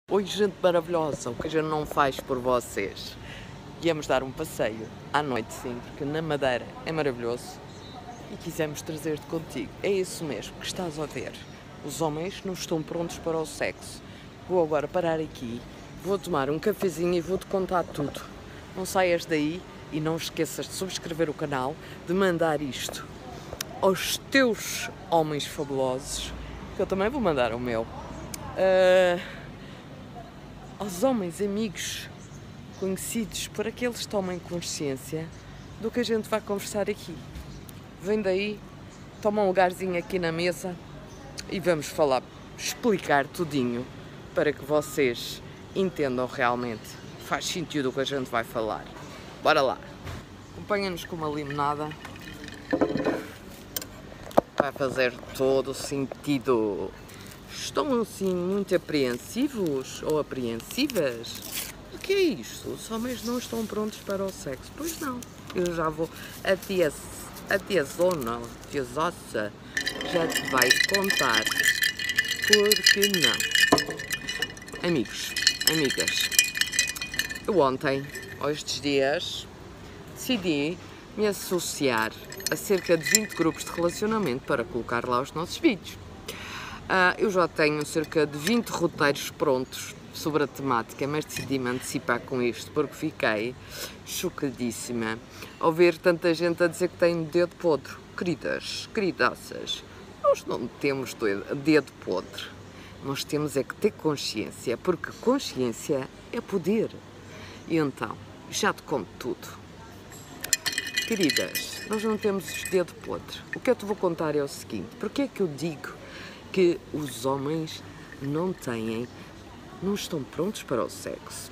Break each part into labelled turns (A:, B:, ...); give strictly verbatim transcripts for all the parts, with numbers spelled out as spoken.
A: Oi, gente maravilhosa, o que a gente não faz por vocês? Viemos dar um passeio à noite, sim, porque na Madeira é maravilhoso e quisemos trazer-te contigo. É isso mesmo que estás a ver. Os homens não estão prontos para o sexo. Vou agora parar aqui, vou tomar um cafezinho e vou-te contar tudo. Não saias daí e não esqueças de subscrever o canal, de mandar isto aos teus homens fabulosos, que eu também vou mandar o meu. Uh... aos homens, amigos, conhecidos, para que eles tomem consciência do que a gente vai conversar aqui. Vem daí, toma um lugarzinho aqui na mesa e vamos falar, explicar tudinho para que vocês entendam realmente. Faz sentido o que a gente vai falar. Bora lá. Acompanha-nos com uma limonada. Vai fazer todo o sentido. Estão assim muito apreensivos ou apreensivas? O que é isto? Os homens não estão prontos para o sexo? Pois não. Eu já vou. A tia, a tia Zona, a tia Zossa, já te vai contar. Por que não? Amigos, amigas, eu ontem, ou estes dias, decidi me associar a cerca de vinte grupos de relacionamento para colocar lá os nossos vídeos. Uh, eu já tenho cerca de vinte roteiros prontos sobre a temática, mas decidi-me antecipar com isto porque fiquei chocadíssima ao ver tanta gente a dizer que tem dedo podre. Queridas, queridaças, nós não temos dedo podre, nós temos é que ter consciência, porque consciência é poder. E então, já te conto tudo. Queridas, nós não temos dedo podre. O que eu te vou contar é o seguinte: porque é que eu digo que os homens não têm, não estão prontos para o sexo?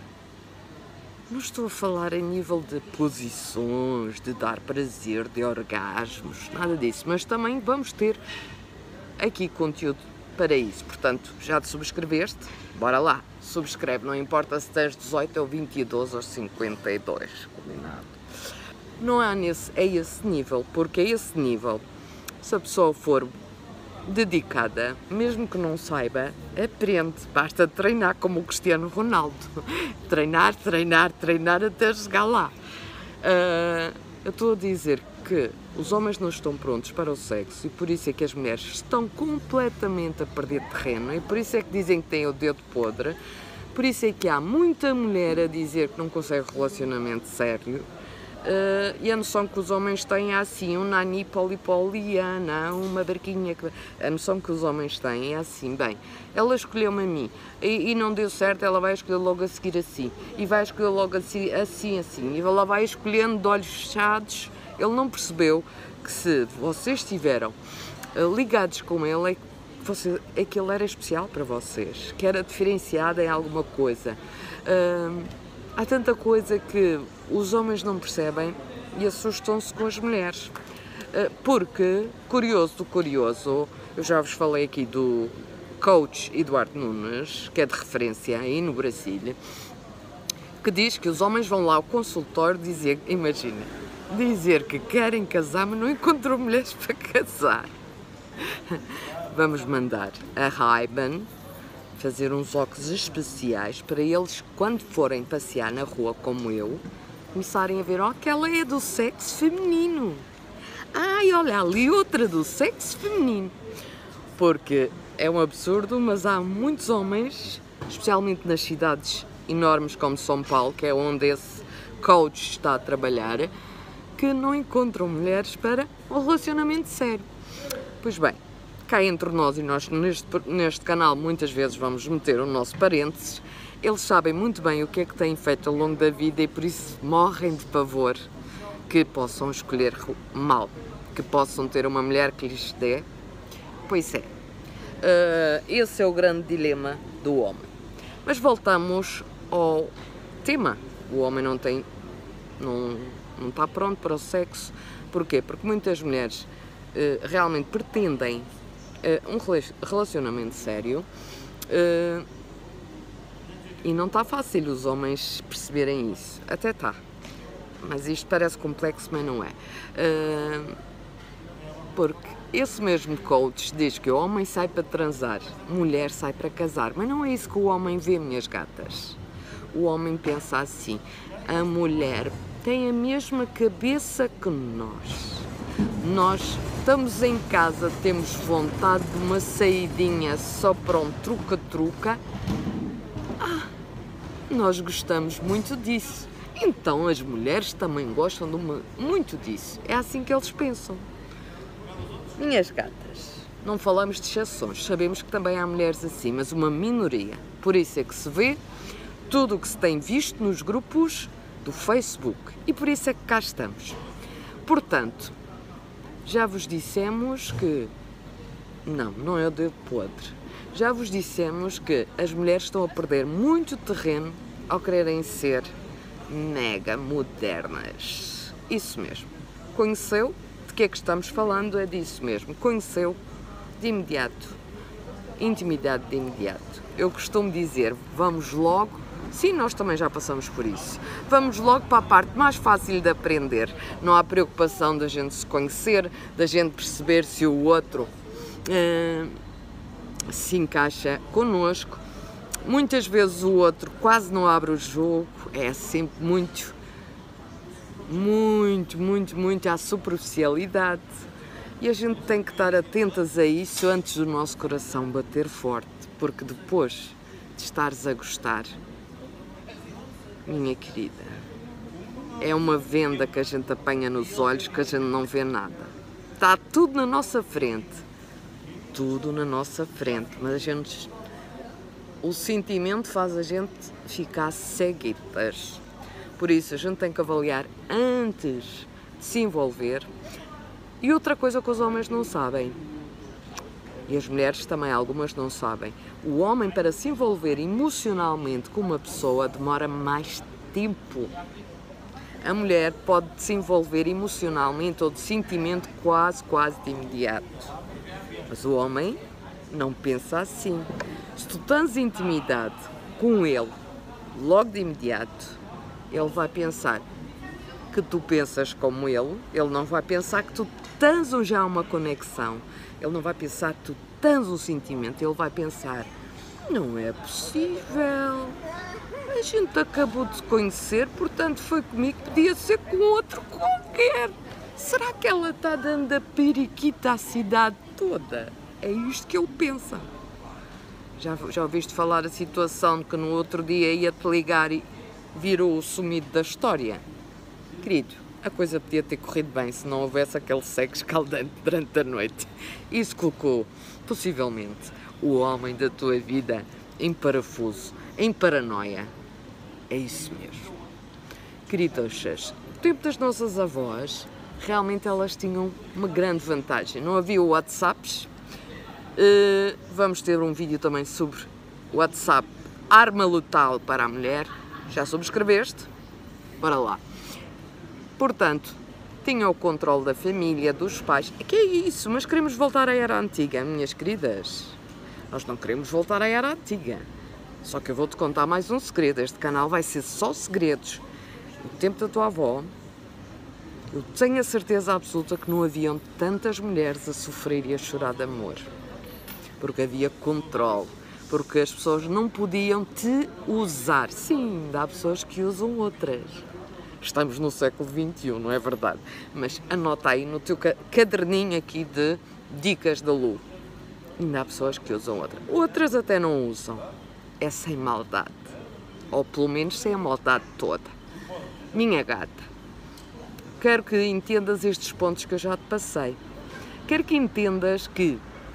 A: Não estou a falar em nível de posições, de dar prazer, de orgasmos, nada disso, mas também vamos ter aqui conteúdo para isso. Portanto, já te subscreveste? Bora lá, subscreve, não importa se tens dezoito ou vinte e dois ou cinquenta e dois, combinado? Não é nesse, é esse nível, porque é esse nível, se a pessoa for dedicada, mesmo que não saiba, aprende. Basta treinar como o Cristiano Ronaldo. Treinar, treinar, treinar até chegar lá. Uh, eu estou a dizer que os homens não estão prontos para o sexo e por isso é que as mulheres estão completamente a perder terreno e por isso é que dizem que têm o dedo podre. Por isso é que há muita mulher a dizer que não consegue relacionamento sério. Uh, e a noção que os homens têm é assim, um nani polipoliana, uma barquinha que... A noção que os homens têm é assim: bem, ela escolheu-me a mim e, e não deu certo, ela vai escolher logo a seguir assim e vai escolher logo assim, assim, assim e ela vai escolhendo de olhos fechados. Ele não percebeu que se vocês estiveram uh, ligados com ele é que, você, é que ele era especial para vocês, que era diferenciado em alguma coisa. Uh, Há tanta coisa que os homens não percebem e assustam-se com as mulheres. Porque, curioso do curioso, eu já vos falei aqui do coach Eduardo Nunes, que é de referência aí no Brasil, que diz que os homens vão lá ao consultório dizer, imagina, dizer que querem casar, mas não encontram mulheres para casar. Vamos mandar a Ray-Ban fazer uns óculos especiais para eles, quando forem passear na rua como eu, começarem a ver: ó, oh, aquela é do sexo feminino. Ai, olha ali outra do sexo feminino. Porque é um absurdo, mas há muitos homens, especialmente nas cidades enormes como São Paulo, que é onde esse coach está a trabalhar, que não encontram mulheres para um relacionamento sério. Pois bem, cá entre nós e nós neste, neste canal muitas vezes vamos meter o nosso parênteses, eles sabem muito bem o que é que têm feito ao longo da vida e por isso morrem de pavor que possam escolher mal, que possam ter uma mulher que lhes dê. Pois é, uh, esse é o grande dilema do homem. Mas voltamos ao tema: o homem não tem, não, não está pronto para o sexo. Porquê? Porque muitas mulheres uh, realmente pretendem Uh, um relacionamento sério uh, e não está fácil os homens perceberem isso. Até está, mas isto parece complexo, mas não é. Uh, porque esse mesmo coach diz que o homem sai para transar, mulher sai para casar, mas não é isso que o homem vê, minhas gatas. O homem pensa assim, a mulher tem a mesma cabeça que nós. Nós estamos em casa, temos vontade de uma saidinha só para um truca-truca. Ah, nós gostamos muito disso. Então as mulheres também gostam de uma, muito disso. É assim que eles pensam. Minhas gatas, não falamos de exceções, sabemos que também há mulheres assim, mas uma minoria. Por isso é que se vê tudo o que se tem visto nos grupos do Facebook. E por isso é que cá estamos. Portanto, já vos dissemos que... Não, não é o dedo podre. Já vos dissemos que as mulheres estão a perder muito terreno ao quererem ser mega modernas. Isso mesmo. Conheceu? De que é que estamos falando? É disso mesmo. Conheceu de imediato. Intimidade de imediato. Eu costumo dizer, vamos logo. Sim, nós também já passamos por isso. Vamos logo para a parte mais fácil de aprender. Não há preocupação da gente se conhecer, da gente perceber se o outro uh, se encaixa connosco. Muitas vezes o outro quase não abre o jogo, é sempre muito, muito, muito, muito à superficialidade. E a gente tem que estar atentas a isso antes do nosso coração bater forte, porque depois de estares a gostar, minha querida, é uma venda que a gente apanha nos olhos que a gente não vê nada. Está tudo na nossa frente, tudo na nossa frente, mas a gente, o sentimento faz a gente ficar ceguitas. Por isso a gente tem que avaliar antes de se envolver. E outra coisa que os homens não sabem, e as mulheres também algumas não sabem, o homem para se envolver emocionalmente com uma pessoa demora mais tempo. A mulher pode se envolver emocionalmente ou de sentimento quase, quase de imediato. Mas o homem não pensa assim. Se tu tens intimidade com ele logo de imediato, ele vai pensar que tu pensas como ele, ele não vai pensar que tu tens já uma conexão, ele não vai pensar que tu tens um sentimento, ele vai pensar, não é possível, a gente acabou de se conhecer, portanto foi comigo, podia ser com outro qualquer. Será que ela está dando a periquita à cidade toda? É isto que ele pensa. Já, já ouviste falar a situação de que no outro dia ia-te ligar e virou o sumido da história? Querido, a coisa podia ter corrido bem se não houvesse aquele sexo escaldante durante a noite. Isso colocou, possivelmente, o homem da tua vida em parafuso, em paranoia. É isso mesmo. Queridochas, no tempo das nossas avós, realmente elas tinham uma grande vantagem. Não havia WhatsApps. Uh, vamos ter um vídeo também sobre WhatsApp, arma letal para a mulher. Já subscreveste? Bora lá. Portanto, tinha o controle da família, dos pais. Que é isso? Mas queremos voltar à era antiga, minhas queridas. Nós não queremos voltar à era antiga. Só que eu vou-te contar mais um segredo. Este canal vai ser só segredos. No tempo da tua avó, eu tenho a certeza absoluta que não haviam tantas mulheres a sofrer e a chorar de amor. Porque havia controle. Porque as pessoas não podiam te usar. Sim, ainda há pessoas que usam outras. Estamos no século vinte e um, não é verdade? Mas anota aí no teu caderninho aqui de dicas da Lu. Ainda há pessoas que usam outras. Outras até não usam. É sem maldade. Ou pelo menos sem a maldade toda. Minha gata, quero que entendas estes pontos que eu já te passei. Quero que entendas que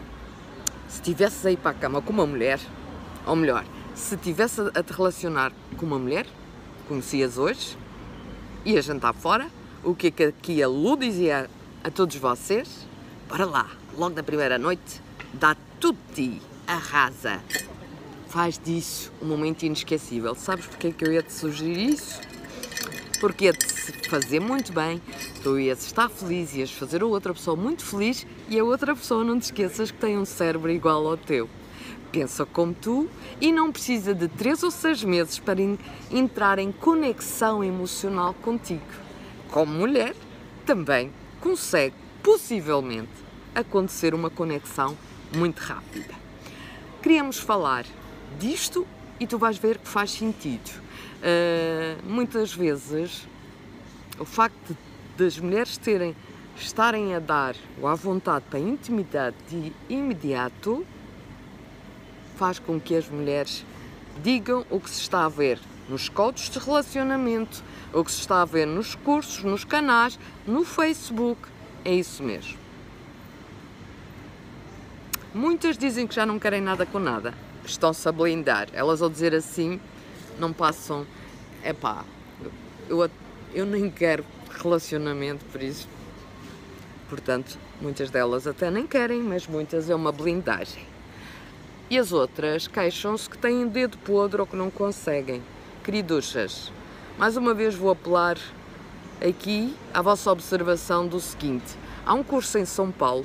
A: se estivesses aí para a cama com uma mulher, ou melhor, se estivesse a te relacionar com uma mulher, conhecias hoje, ia jantar fora, o que é que aqui a Lu dizia a todos vocês? Bora lá, logo na primeira noite, dá tudo de ti, arrasa. Faz disso um momento inesquecível. Sabes porque é que eu ia-te sugerir isso? Porque ia-te fazer muito bem, tu ias estar feliz, ias fazer a outra pessoa muito feliz e a outra pessoa não te esqueças que tem um cérebro igual ao teu. Pensa como tu e não precisa de três ou seis meses para entrar em conexão emocional contigo. Como mulher, também consegue, possivelmente, acontecer uma conexão muito rápida. Queríamos falar disto e tu vais ver que faz sentido. Uh, muitas vezes o facto de, das mulheres terem, estarem a dar ou à vontade para a intimidade de imediato faz com que as mulheres digam o que se está a ver nos coaches de relacionamento, o que se está a ver nos cursos, nos canais, no Facebook. É isso mesmo. Muitas dizem que já não querem nada com nada. Estão-se a blindar. Elas ao dizer assim, não passam... Epá, eu, eu nem quero relacionamento, por isso. Portanto, muitas delas até nem querem, mas muitas é uma blindagem. E as outras queixam-se que têm dedo podre ou que não conseguem. Queriduchas, mais uma vez vou apelar aqui à vossa observação do seguinte. Há um curso em São Paulo,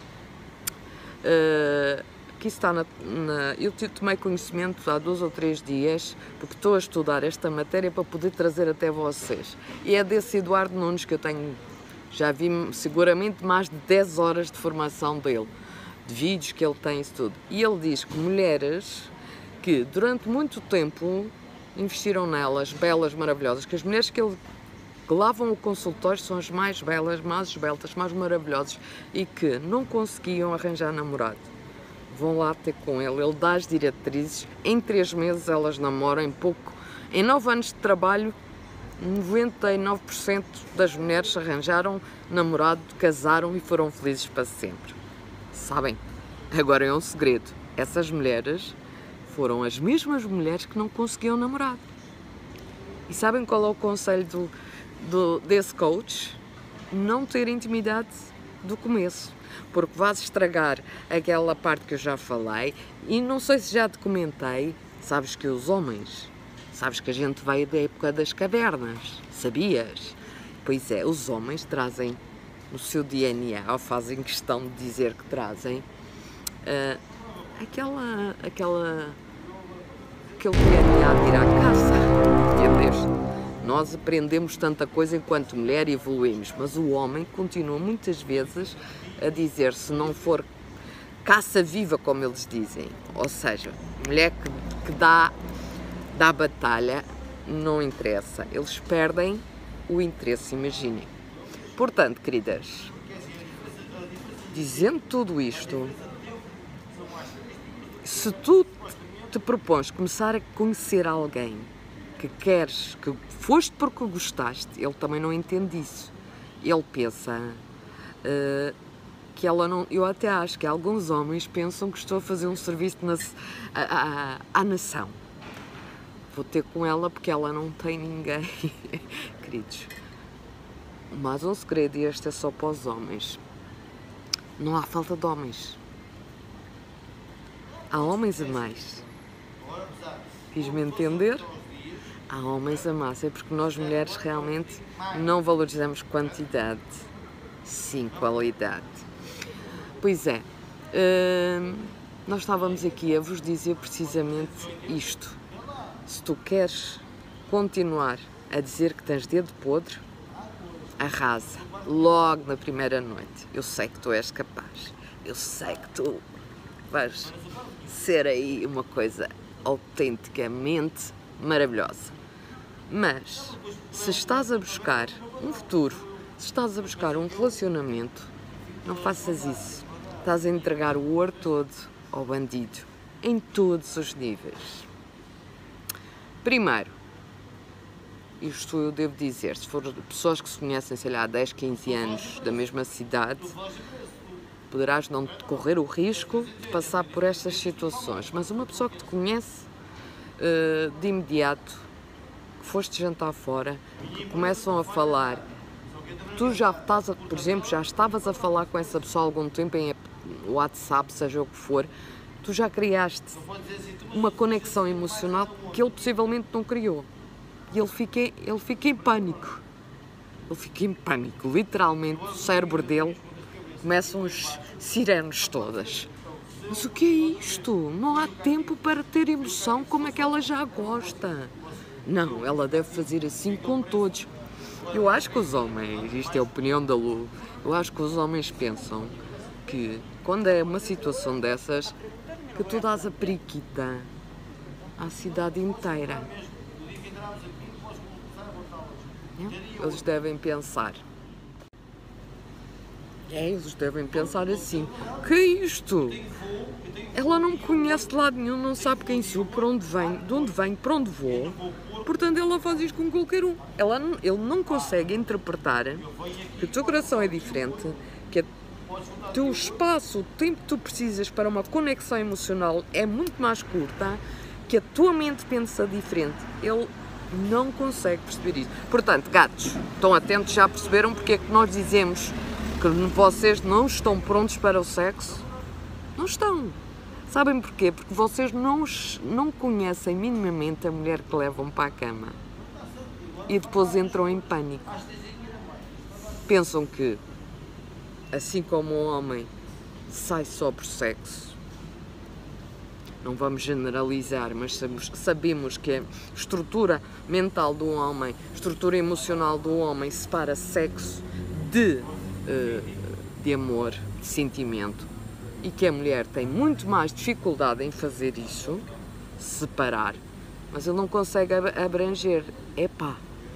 A: uh, que está na, na... Eu tomei conhecimento há dois ou três dias, porque estou a estudar esta matéria para poder trazer até vocês. E é desse Eduardo Nunes que eu tenho, já vi seguramente mais de dez horas de formação dele, de vídeos que ele tem, isso tudo. E ele diz que mulheres que durante muito tempo investiram nelas, belas, maravilhosas, que as mulheres que ele que lavam o consultório são as mais belas, mais esbeltas, mais maravilhosas e que não conseguiam arranjar namorado. Vão lá ter com ele, ele dá as diretrizes, em três meses elas namoram, em pouco, em nove anos de trabalho, noventa e nove por cento das mulheres arranjaram namorado, casaram e foram felizes para sempre. Sabem? Agora é um segredo, essas mulheres foram as mesmas mulheres que não conseguiam namorado. E sabem qual é o conselho do, do, desse coach? Não ter intimidade do começo, porque vais estragar aquela parte que eu já falei e não sei se já te comentei, sabes que os homens, sabes que a gente veio da época das cavernas, sabias? Pois é, os homens trazem no seu D N A, ou fazem questão de dizer que trazem, uh, aquela, aquela, aquele D N A de ir à caça, entendeste? Nós aprendemos tanta coisa enquanto mulher e evoluímos, mas o homem continua muitas vezes a dizer, se não for caça viva, como eles dizem, ou seja, mulher que, que dá, dá batalha, não interessa, eles perdem o interesse, imaginem. Portanto, queridas, dizendo tudo isto, se tu te propões começar a conhecer alguém que queres, que foste porque gostaste, ele também não entende isso. Ele pensa uh, que ela não... Eu até acho que alguns homens pensam que estou a fazer um serviço na, a, a, à nação. Vou ter com ela porque ela não tem ninguém. Queridos, mas um segredo, e este é só para os homens. Não há falta de homens. Há homens a mais. Fiz-me entender? Há homens a mais. É porque nós mulheres realmente não valorizamos quantidade, sim qualidade. Pois é, hum, nós estávamos aqui a vos dizer precisamente isto. Se tu queres continuar a dizer que tens dedo podre, arrasa, logo na primeira noite. Eu sei que tu és capaz, eu sei que tu vais ser aí uma coisa autenticamente maravilhosa. Mas, se estás a buscar um futuro, se estás a buscar um relacionamento, não faças isso. Estás a entregar o ouro todo ao bandido, em todos os níveis. Primeiro, isto eu devo dizer, se for pessoas que se conhecem, sei lá, há dez, quinze anos da mesma cidade, poderás não correr o risco de passar por estas situações. Mas uma pessoa que te conhece uh, de imediato, que foste jantar fora, que começam a falar, tu já estás, a, por exemplo, já estavas a falar com essa pessoa há algum tempo em WhatsApp, seja o que for, tu já criaste uma conexão emocional que ele possivelmente não criou. E ele fica, ele fica em pânico. Ele fica em pânico. Literalmente, o cérebro dele começam as sirenes todas. Mas o que é isto? Não há tempo para ter emoção como é que ela já gosta. Não, ela deve fazer assim com todos. Eu acho que os homens, isto é a opinião da Lu, eu acho que os homens pensam que quando é uma situação dessas, que tu dás a periquita à cidade inteira. Eles devem pensar. É, eles devem pensar assim. Que é isto? Ela não me conhece de lado nenhum, não sabe quem sou, por onde venho, de onde venho, para onde vou. Portanto, ela faz isto com qualquer um. Ela, ele não consegue interpretar que o teu coração é diferente, que o teu espaço, o tempo que tu precisas para uma conexão emocional é muito mais curta, que a tua mente pensa diferente. Ele não consegue perceber isso. Portanto, gatos, estão atentos, já perceberam porque é que nós dizemos que vocês não estão prontos para o sexo? Não estão. Sabem porquê? Porque vocês não, não conhecem minimamente a mulher que levam para a cama. E depois entram em pânico. Pensam que, assim como o homem sai só por sexo, não vamos generalizar, mas sabemos que a estrutura mental do homem, a estrutura emocional do homem separa sexo de, de amor, de sentimento, e que a mulher tem muito mais dificuldade em fazer isso, separar, mas ele não consegue abranger. Epá,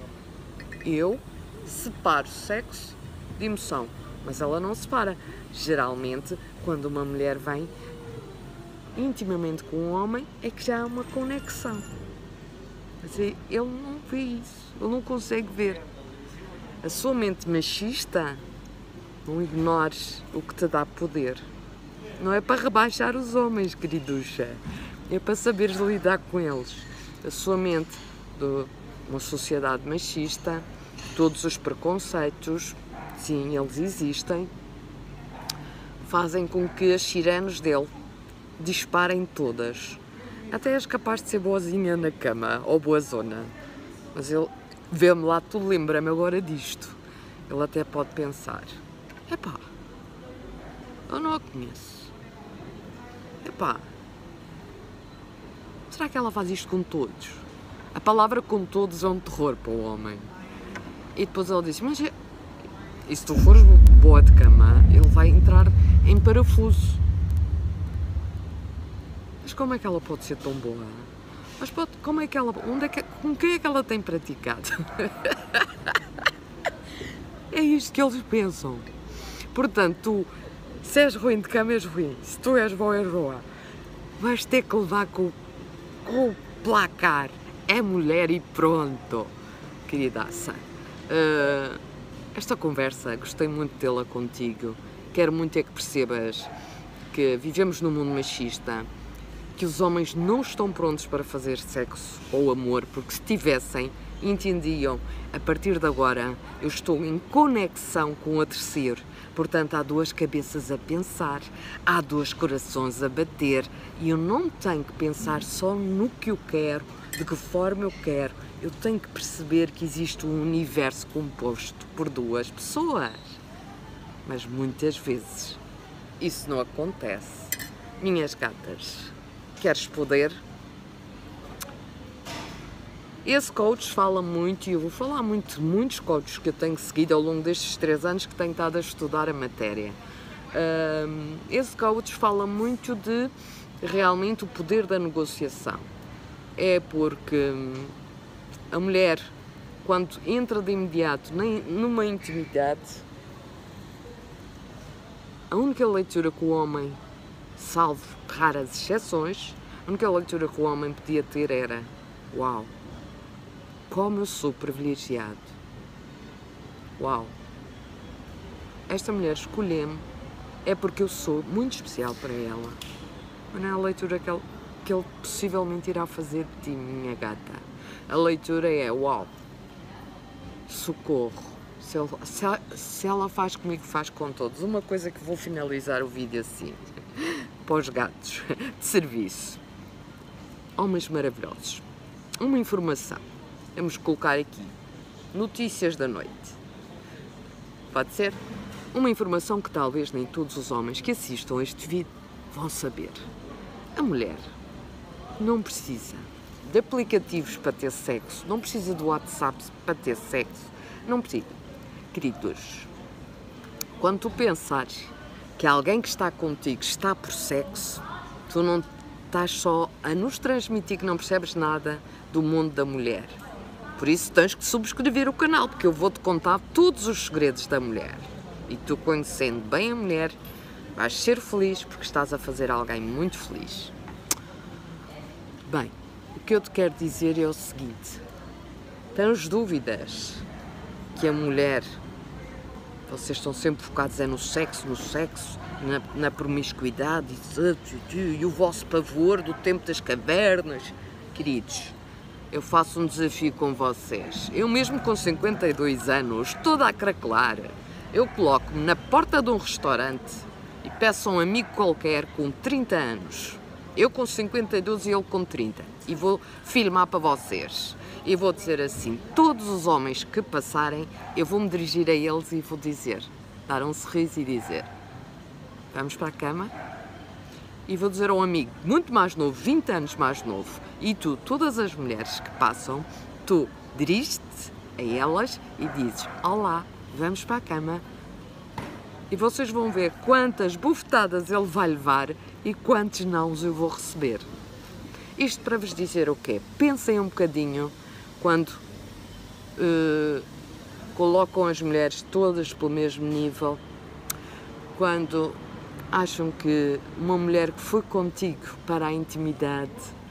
A: eu separo sexo de emoção, mas ela não separa. Geralmente, quando uma mulher vem intimamente com um homem, é que já há uma conexão. Mas ele não vê isso, ele não consegue ver. A sua mente machista, não ignores o que te dá poder. Não é para rebaixar os homens, queriducha, é para saberes lidar com eles. A sua mente de uma sociedade machista, todos os preconceitos, sim, eles existem, fazem com que as sirenes dele disparem todas. Até és capaz de ser boazinha na cama, ou boazona. Mas ele vê-me lá, tu lembra-me agora disto. Ele até pode pensar, epá, eu não a conheço. Epá, será que ela faz isto com todos? A palavra com todos é um terror para o homem. E depois ele diz, mas e se tu fores boa de cama, ele vai entrar em parafuso. Mas como é que ela pode ser tão boa? Mas pode, como é que ela, onde é que, com quem é que ela tem praticado? É isto que eles pensam. Portanto, tu, se és ruim de cama, és ruim. Se tu és boa, és boa. Vais ter que levar com, com o placar. É mulher e pronto. Queridaça, uh, esta conversa, gostei muito de tê-la contigo. Quero muito é que percebas que vivemos num mundo machista, que os homens não estão prontos para fazer sexo ou amor, porque se tivessem, entendiam, a partir de agora eu estou em conexão com o terceiro. Portanto, há duas cabeças a pensar, há dois corações a bater e eu não tenho que pensar só no que eu quero, de que forma eu quero. Eu tenho que perceber que existe um universo composto por duas pessoas. Mas muitas vezes isso não acontece. Minhas gatas, queres poder? Esse coach fala muito, e eu vou falar muito de muitos coaches que eu tenho seguido ao longo destes três anos que tenho estado a estudar a matéria. Um, esse coach fala muito de realmente o poder da negociação. É porque a mulher, quando entra de imediato numa intimidade, a única leitura que o homem, salvo raras exceções, a única leitura que o homem podia ter era: uau, como eu sou privilegiado. Uau, esta mulher escolheu-me, é porque eu sou muito especial para ela. Mas não é a leitura que ele, que ele possivelmente irá fazer de ti, minha gata. A leitura é: uau, socorro, se, ele, se, ela, se ela faz comigo, faz com todos. Uma coisa que vou finalizar o vídeo assim, para os gatos, de serviço. Homens maravilhosos. Uma informação. Vamos colocar aqui, notícias da noite. Pode ser? Uma informação que talvez nem todos os homens que assistam a este vídeo vão saber. A mulher não precisa de aplicativos para ter sexo, não precisa do WhatsApp para ter sexo, não precisa. Queridos, quando tu pensares que alguém que está contigo está por sexo, tu não estás só a nos transmitir que não percebes nada do mundo da mulher. Por isso tens que subscrever o canal, porque eu vou-te contar todos os segredos da mulher. E tu, conhecendo bem a mulher, vais ser feliz porque estás a fazer alguém muito feliz. Bem, o que eu te quero dizer é o seguinte. Tens dúvidas que a mulher, vocês estão sempre focados é no sexo, no sexo, na, na promiscuidade e, e o vosso pavor do tempo das cavernas. Queridos, eu faço um desafio com vocês. Eu mesmo com cinquenta e dois anos, toda a craquelar, eu coloco-me na porta de um restaurante e peço a um amigo qualquer com trinta anos, eu com cinquenta e dois e ele com trinta, e vou filmar para vocês. E vou dizer assim, todos os homens que passarem, eu vou me dirigir a eles e vou dizer, dar um sorriso e dizer, vamos para a cama? E vou dizer a um amigo muito mais novo, vinte anos mais novo, e tu, todas as mulheres que passam, tu diriges-te a elas e dizes, olá, vamos para a cama. E vocês vão ver quantas bufetadas ele vai levar e quantos nãos eu vou receber. Isto para vos dizer o quê? Pensem um bocadinho quando uh, colocam as mulheres todas pelo mesmo nível, quando acham que uma mulher que foi contigo para a intimidade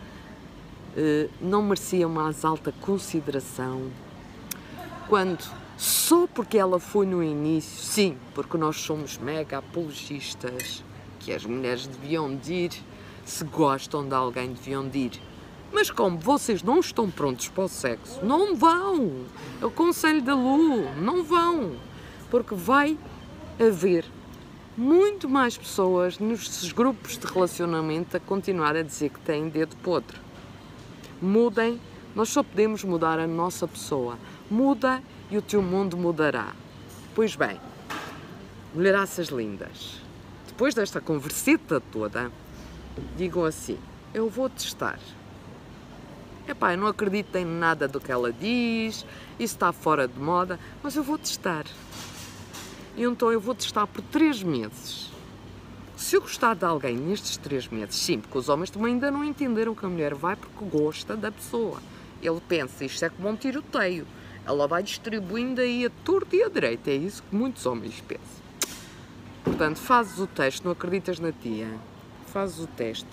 A: uh, não merecia uma mais alta consideração, quando só porque ela foi no início, sim, porque nós somos mega apologistas, que as mulheres deviam de ir, se gostam de alguém deviam de ir. Mas como vocês não estão prontos para o sexo, não vão. É o conselho da Lu, não vão. Porque vai haver muito mais pessoas nos grupos de relacionamento a continuar a dizer que têm dedo podre. Mudem, nós só podemos mudar a nossa pessoa. Muda e o teu mundo mudará. Pois bem, mulheraças lindas, depois desta conversita toda, digam assim, eu vou testar. Epá, eu não acredito em nada do que ela diz, isso está fora de moda, mas eu vou testar. E então eu vou testar por três meses. Se eu gostar de alguém nestes três meses, sim, porque os homens também ainda não entenderam que a mulher vai porque gosta da pessoa. Ele pensa, isto é como um tiroteio, ela vai distribuindo aí a torto e a direita, é isso que muitos homens pensam. Portanto, fazes o teste, não acreditas na tia, fazes o teste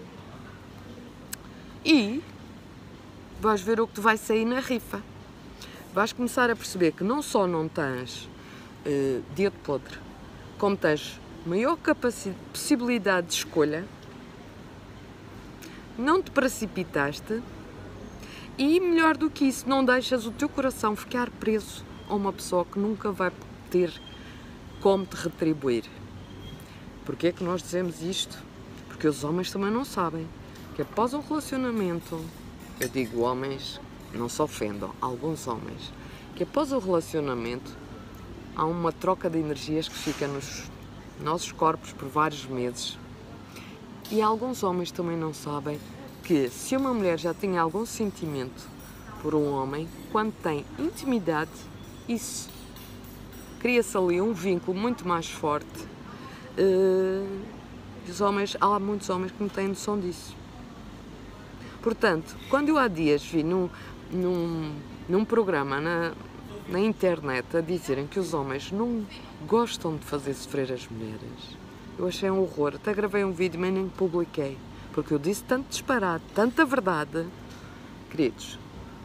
A: e vais ver o que te vai sair na rifa. Vais começar a perceber que não só não tens uh, dedo podre, como tens maior capacidade, possibilidade de escolha, não te precipitaste e, melhor do que isso, não deixas o teu coração ficar preso a uma pessoa que nunca vai ter como te retribuir. Porquê é que nós dizemos isto? Porque os homens também não sabem que após um relacionamento, eu digo homens, não se ofendam, alguns homens, que após o relacionamento há uma troca de energias que fica nos nossos corpos por vários meses. E alguns homens também não sabem que se uma mulher já tinha algum sentimento por um homem, quando tem intimidade, isso cria-se ali um vínculo muito mais forte. Uh, os homens, há muitos homens que não têm noção disso. Portanto, quando eu há dias vi num, num, num programa na, na internet a dizerem que os homens não gostam de fazer sofrer as mulheres, eu achei um horror. Até gravei um vídeo, mas nem publiquei, porque eu disse tanto disparate, tanta verdade. Queridos,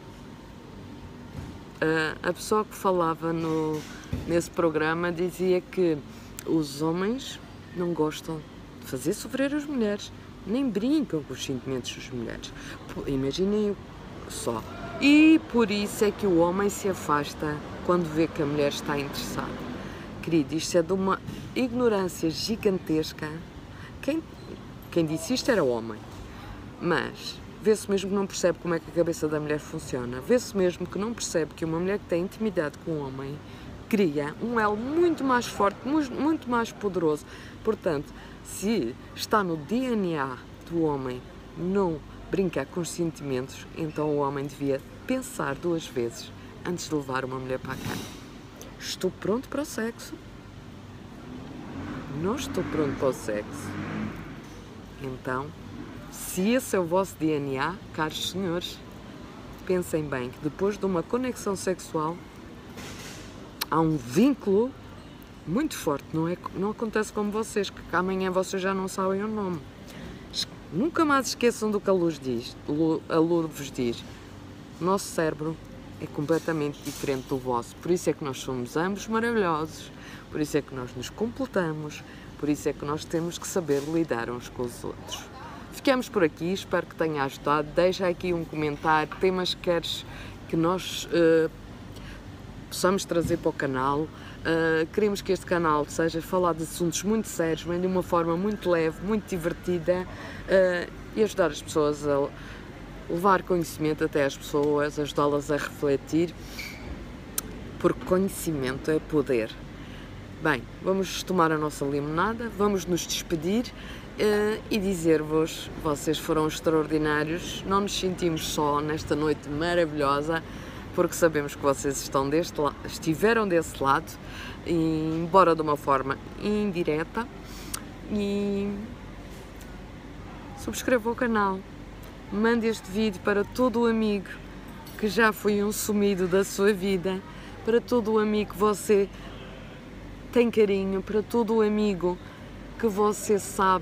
A: a, a pessoa que falava no, nesse programa dizia que os homens não gostam de fazer sofrer as mulheres, nem brincam com os sentimentos das mulheres. Imaginem só. E por isso é que o homem se afasta quando vê que a mulher está interessada. Querido, isto é de uma ignorância gigantesca. Quem, quem disse isto era o homem. Mas vê-se mesmo que não percebe como é que a cabeça da mulher funciona. Vê-se mesmo que não percebe que uma mulher que tem intimidade com um homem cria um elo muito mais forte, muito mais poderoso. Portanto, se está no D N A do homem não brincar com os sentimentos, então o homem devia pensar duas vezes antes de levar uma mulher para a cama. Estou pronto para o sexo? não estou pronto para o sexo, então, se esse é o vosso D N A, caros senhores, pensem bem que depois de uma conexão sexual há um vínculo muito forte, não, é, não acontece como vocês, que amanhã vocês já não sabem o nome. Nunca mais esqueçam do que a luz diz, a luz vos diz. O nosso cérebro é completamente diferente do vosso, por isso é que nós somos ambos maravilhosos, por isso é que nós nos completamos, por isso é que nós temos que saber lidar uns com os outros. Ficamos por aqui, espero que tenha ajudado. Deixa aqui um comentário, temas que queres que nós uh, possamos trazer para o canal. Uh, queremos que este canal seja falar de assuntos muito sérios, bem de uma forma muito leve, muito divertida, uh, e ajudar as pessoas a levar conhecimento até às pessoas, ajudá-las a refletir, porque conhecimento é poder. Bem, vamos tomar a nossa limonada, vamos nos despedir uh, e dizer-vos, vocês foram extraordinários, não nos sentimos só nesta noite maravilhosa, porque sabemos que vocês estão deste estiveram desse lado, embora de uma forma indireta, e subscreva o canal, mande este vídeo para todo o amigo que já foi um sumido da sua vida, para todo o amigo que você tem carinho, para todo o amigo que você sabe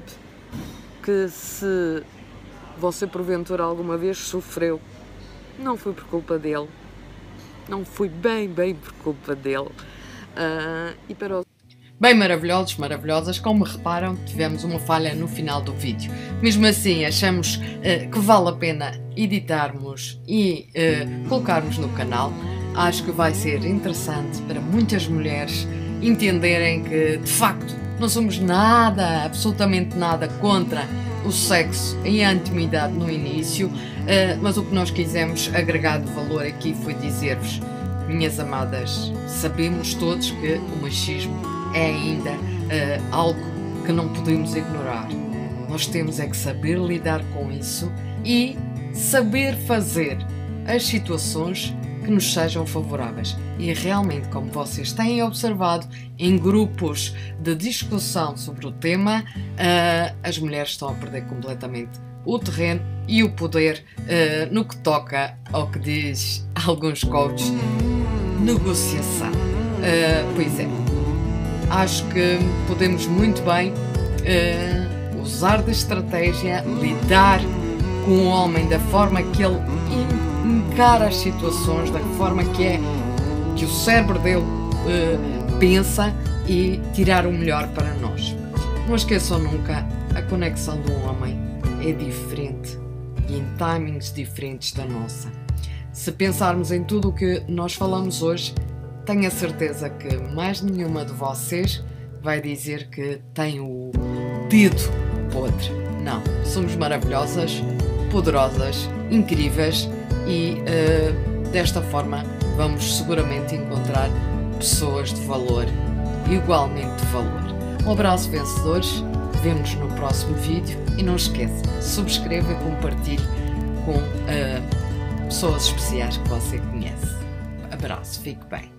A: que se você porventura alguma vez sofreu, não foi por culpa dele. Não foi bem, bem por culpa dele. Uh, e para os...
B: Bem maravilhosos, maravilhosas, como reparam, tivemos uma falha no final do vídeo. Mesmo assim, achamos uh, que vale a pena editarmos e uh, colocarmos no canal. Acho que vai ser interessante para muitas mulheres entenderem que, de facto, não somos nada, absolutamente nada contra o sexo e a intimidade no início, mas o que nós quisemos agregar de valor aqui foi dizer-vos, minhas amadas, sabemos todos que o machismo é ainda algo que não podemos ignorar. Nós temos é que saber lidar com isso e saber fazer as situações que nos sejam favoráveis. E realmente, como vocês têm observado, em grupos de discussão sobre o tema, uh, as mulheres estão a perder completamente o terreno e o poder uh, no que toca ao que diz alguns coaches, negociação. Uh, pois é, acho que podemos muito bem uh, usar de estratégia, lidar com o homem da forma que ele encara as situações, da forma que é que o cérebro dele uh, pensa, e tirar o melhor para nós. Não esqueçam nunca, a conexão do homem é diferente e em timings diferentes da nossa. Se pensarmos em tudo o que nós falamos hoje, tenho a certeza que mais nenhuma de vocês vai dizer que tem o dedo podre. Não, somos maravilhosas, poderosas, incríveis e uh, desta forma vamos seguramente encontrar pessoas de valor, igualmente de valor. Um abraço, vencedores, vemo-nos no próximo vídeo e não esqueça, subscreva e compartilhe com uh, pessoas especiais que você conhece. Abraço, fique bem.